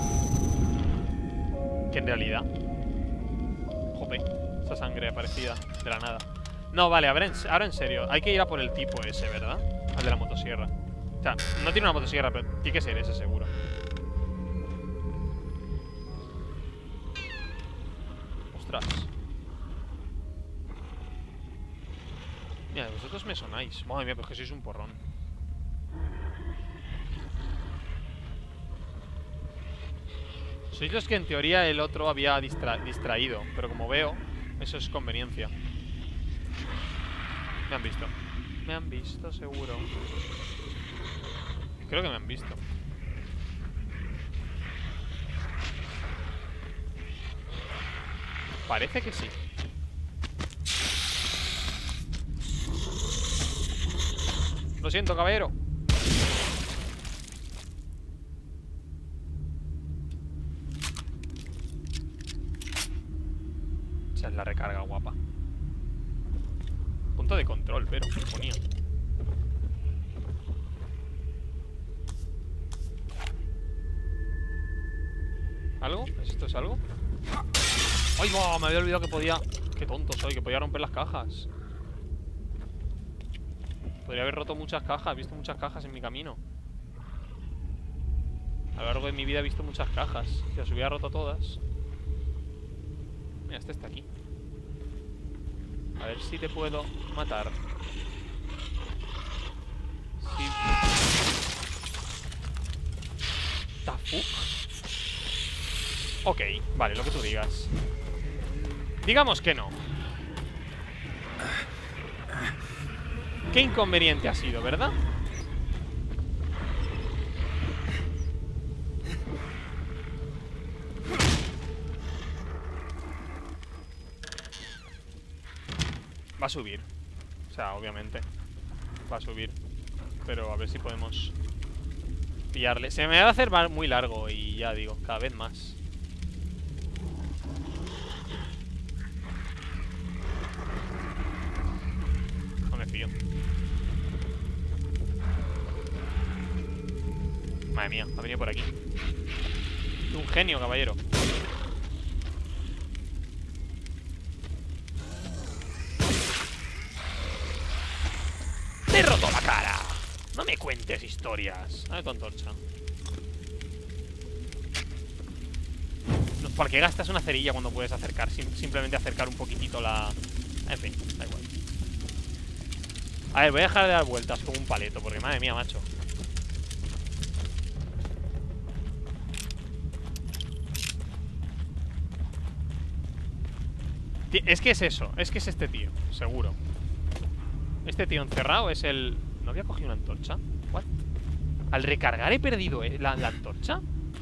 que en realidad... Jope, esa sangre aparecida de la nada. No, vale, ahora en serio. Hay que ir a por el tipo ese, ¿verdad? Al de la motosierra. O sea, no tiene una motosierra, pero tiene que ser ese seguro. Ostras. Mira, vosotros me sonáis. Madre mía, pues que sois un porrón. Sois los que en teoría el otro había distraído. Pero como veo, eso es conveniencia. Me han visto. Me han visto, seguro. Creo que me han visto. Parece que sí. Lo siento, caballero. Esa es la recarga guapa. Punto de control, pero me ponía. ¿Algo? ¿Esto es algo? ¡Ay, no! Me había olvidado que podía... Qué tonto soy, que podía romper las cajas. Podría haber roto muchas cajas. He visto muchas cajas en mi camino. A lo largo de mi vida he visto muchas cajas. Si las hubiera roto todas. Mira, este está aquí. A ver si te puedo matar. Sí. ¿The fuck? Ok, vale, lo que tú digas. Digamos que no. Qué inconveniente ha sido, ¿verdad? Va a subir. O sea, obviamente va a subir. Pero a ver si podemos pillarle. Se me va a hacer muy largo y ya digo, cada vez más. No me fío. Madre mía, ha venido por aquí. Un genio, caballero. ¡Te he roto la cara! No me cuentes historias. Dame tu antorcha. No, ¿por qué gastas una cerilla cuando puedes acercar? Simplemente acercar un poquitito la... En fin, da igual. A ver, voy a dejar de dar vueltas como un paleto, porque madre mía, macho. Es que es eso, es que es este tío, seguro. Este tío encerrado es el... ¿No había cogido una antorcha? ¿What? Al recargar he perdido la antorcha.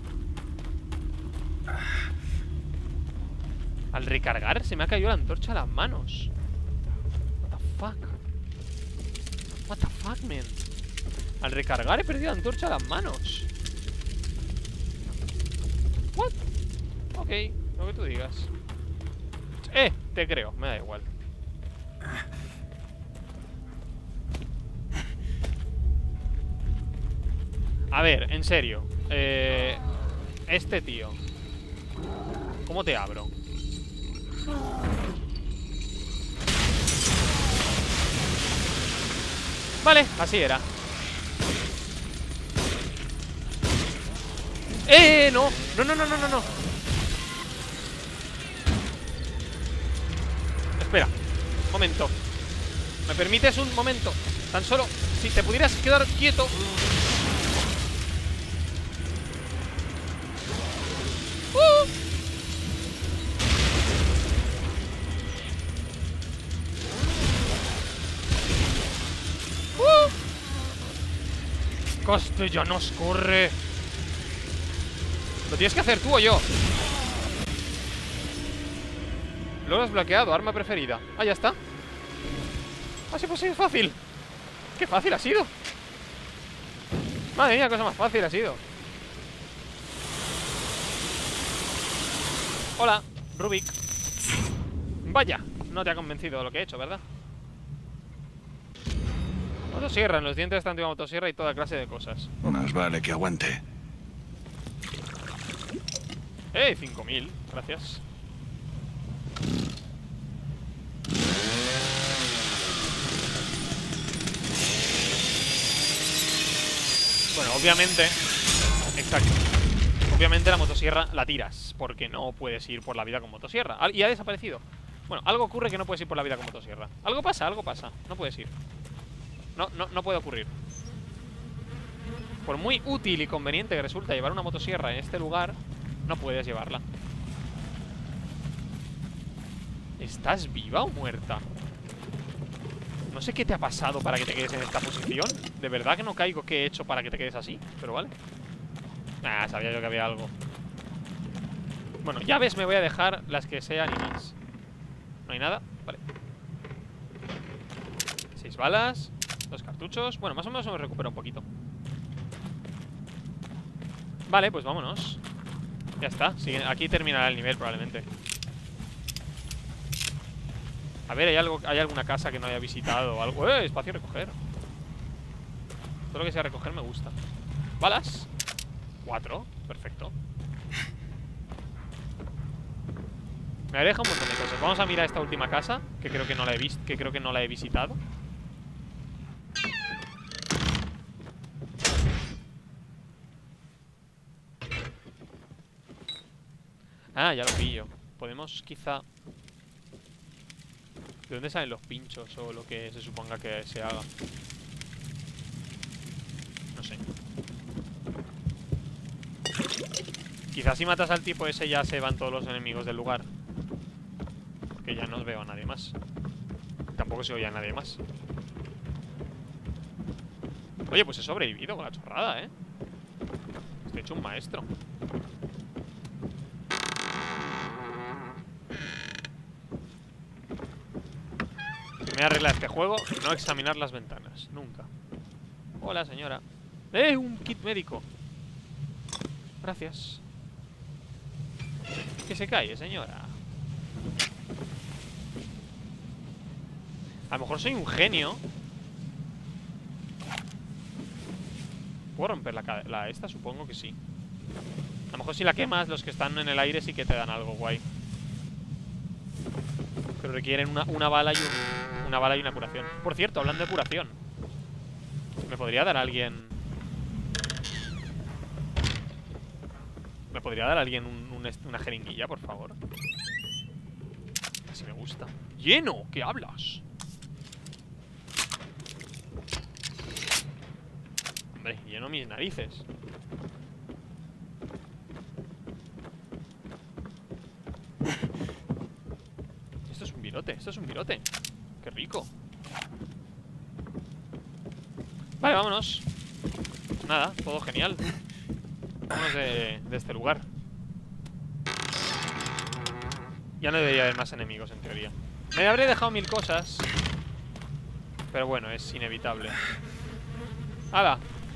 Al recargar se me ha caído la antorcha a las manos. What the fuck? What the fuck, man? Al recargar he perdido la antorcha a las manos. What? Ok, lo que tú digas. Te creo, me da igual. A ver, en serio. Este tío. ¿Cómo te abro? Vale, así era. No. No. Espera, un momento. ¿Me permites un momento? Tan solo, si te pudieras quedar quieto. Castellanos, corre. ¿Lo tienes que hacer tú o yo? Lo has bloqueado, arma preferida. Ah, ya está. Ah, sí, pues sí, es fácil. Qué fácil ha sido. Madre mía, cosa más fácil ha sido. Hola, Rubik. Vaya, no te ha convencido lo que he hecho, ¿verdad? Motosierra, en los dientes de esta antigua motosierra y toda clase de cosas. Más vale que aguante. 5.000, gracias. Bueno, obviamente. Exacto. Obviamente la motosierra la tiras, porque no puedes ir por la vida con motosierra. Y ha desaparecido. Bueno, algo ocurre que no puedes ir por la vida con motosierra. Algo pasa. No puedes ir. No puede ocurrir. Por muy útil y conveniente que resulta llevar una motosierra en este lugar, no puedes llevarla. ¿Estás viva o muerta? No sé qué te ha pasado para que te quedes en esta posición. De verdad que no caigo qué he hecho para que te quedes así. Pero vale. Sabía yo que había algo. Bueno, llaves me voy a dejar las que sean y más. No hay nada, vale. 6 balas, 2 cartuchos. Bueno, más o menos me recupero un poquito. Vale, pues vámonos. Ya está, aquí terminará el nivel probablemente. A ver, ¿hay alguna casa que no haya visitado o algo? Espacio a recoger. Todo lo que sea recoger me gusta. ¿Balas? 4, perfecto. Me aleja un montón de cosas. Vamos a mirar esta última casa, que creo que no la he visto, que creo que no la he visitado. Ya lo pillo. Podemos quizá... ¿De dónde salen los pinchos o lo que se suponga que se haga? No sé. Quizás si matas al tipo ese ya se van todos los enemigos del lugar. Porque ya no veo a nadie más. Tampoco se oye a nadie más. Oye, pues he sobrevivido con la chorrada, ¿eh? Estoy hecho un maestro. Me arregla este juego, no examinar las ventanas. Nunca. Hola, señora. Un kit médico. Gracias. Que se calle, señora. A lo mejor soy un genio. ¿Puedo romper la esta? Supongo que sí. A lo mejor si la quemas, los que están en el aire sí que te dan algo guay. Pero requieren una bala y una bala y una curación. Por cierto, hablando de curación, ¿me podría dar alguien? ¿Me podría dar alguien una jeringuilla, por favor? Así me gusta. ¡Lleno! ¿Qué hablas? Hombre, lleno mis narices. Esto es un virote. Qué rico. Vale, vámonos. Nada, todo genial. Vámonos de este lugar. Ya no debería haber más enemigos, en teoría. Me habré dejado 1000 cosas, pero bueno, es inevitable. ¡Hala!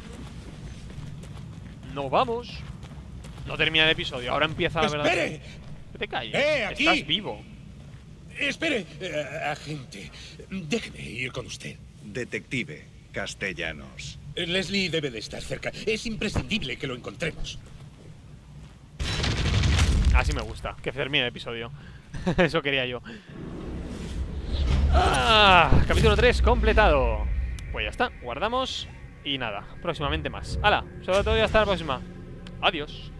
¡No vamos! No termina el episodio, ahora empieza la verdad. ¡Espere! Que te calles. Aquí. Estás vivo. Espere, agente. Déjeme ir con usted. Detective Castellanos. Leslie debe de estar cerca. Es imprescindible que lo encontremos. Así me gusta, que termine el episodio. Eso quería yo. Capítulo 3 completado. Pues ya está, guardamos. Y nada, próximamente más. ¡Hala! Sobre todo y hasta la próxima. Adiós.